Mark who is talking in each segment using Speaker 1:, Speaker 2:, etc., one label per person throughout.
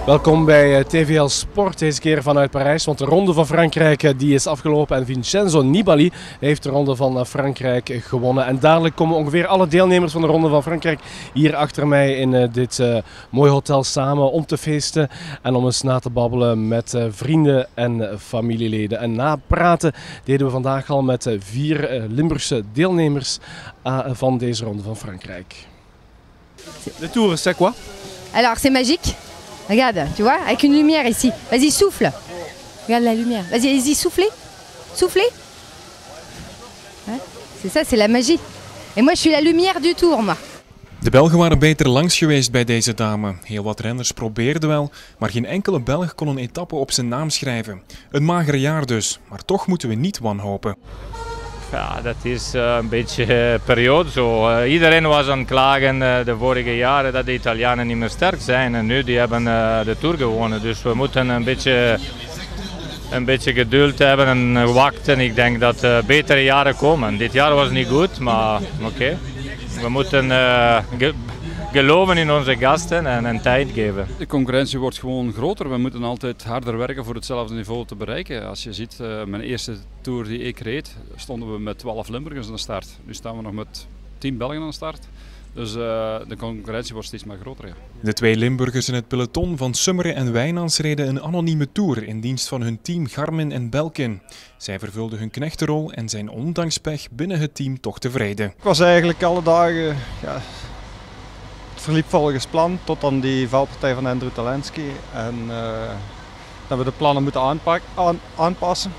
Speaker 1: Welkom bij TVL Sport, deze keer vanuit Parijs, want de Ronde van Frankrijk die is afgelopen en Vincenzo Nibali heeft de Ronde van Frankrijk gewonnen. En dadelijk komen ongeveer alle deelnemers van de Ronde van Frankrijk hier achter mij in dit mooie hotel samen om te feesten en om eens na te babbelen met vrienden en familieleden. En na praten deden we vandaag al met 4 Limburgse deelnemers van deze Ronde van Frankrijk. De Tour, c'est quoi?
Speaker 2: Alors c'est magique. Regarde, tu vois, avec une lumière ici. Vas-y, souffle. Regarde la lumière. Vas-y, allez-y, soufflez. Soufflez. Hein? C'est ça, c'est la magie. Et moi, je suis la lumière du Tour, moi.
Speaker 3: De Belgen waren beter langs geweest bij deze dame. Heel wat renners probeerden wel, maar geen enkele Belg kon een etappe op zijn naam schrijven. Een mager jaar dus, maar toch moeten we niet wanhopen.
Speaker 4: Ja, dat is een beetje periode zo. Iedereen was aan het klagen de vorige jaren dat de Italianen niet meer sterk zijn. En nu die hebben de Tour gewonnen. Dus we moeten een beetje geduld hebben en wachten. Ik denk dat betere jaren komen. Dit jaar was niet goed, maar oké. We moeten geloven in onze gasten en tijd geven.
Speaker 5: De concurrentie wordt gewoon groter. We moeten altijd harder werken voor hetzelfde niveau te bereiken. Als je ziet, mijn eerste Tour die ik reed, stonden we met 12 Limburgers aan de start. Nu staan we nog met 10 Belgen aan de start. Dus de concurrentie wordt steeds maar groter. Ja.
Speaker 3: De 2 Limburgers in het peloton van Summeren en Wijnands reden een anonieme Tour in dienst van hun team Garmin en Belkin. Zij vervulden hun knechtenrol en zijn ondanks pech binnen het team toch tevreden.
Speaker 6: Ik was eigenlijk alle dagen... Ja, het verliep volgens plan tot aan die valpartij van Andrew Talansky. En dat we de plannen moeten aanpassen.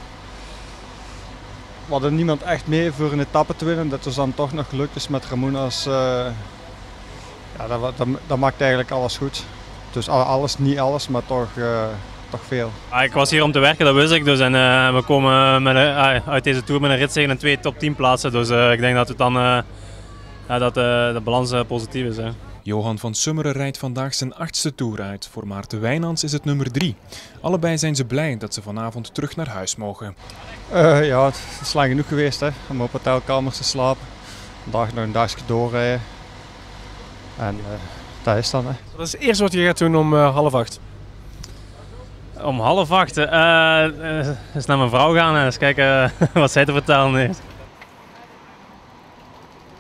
Speaker 6: We hadden niemand echt mee voor een etappe te winnen. Dat was dan toch nog gelukt is met Ramon als... ja, dat maakt eigenlijk alles goed. Dus alles, niet alles, maar toch veel.
Speaker 7: Ik was hier om te werken, dat wist ik. Dus, en we komen uit deze Tour met een ritzege en 2 top 10 plaatsen. Dus ik denk dat het dan dat de balans positief is. Hè.
Speaker 3: Johan van Summeren rijdt vandaag zijn 8e Tour uit. Voor Maarten Wijnands is het nummer 3. Allebei zijn ze blij dat ze vanavond terug naar huis mogen.
Speaker 6: Ja, het is lang genoeg geweest hè, om op hotelkamers te slapen. Vandaag nog een dagje doorrijden. En dat is dan. Hè.
Speaker 1: Wat is het eerste wat je gaat doen om 7:30?
Speaker 7: Om 7:30 eens naar mijn vrouw gaan en eens kijken wat zij te vertellen heeft.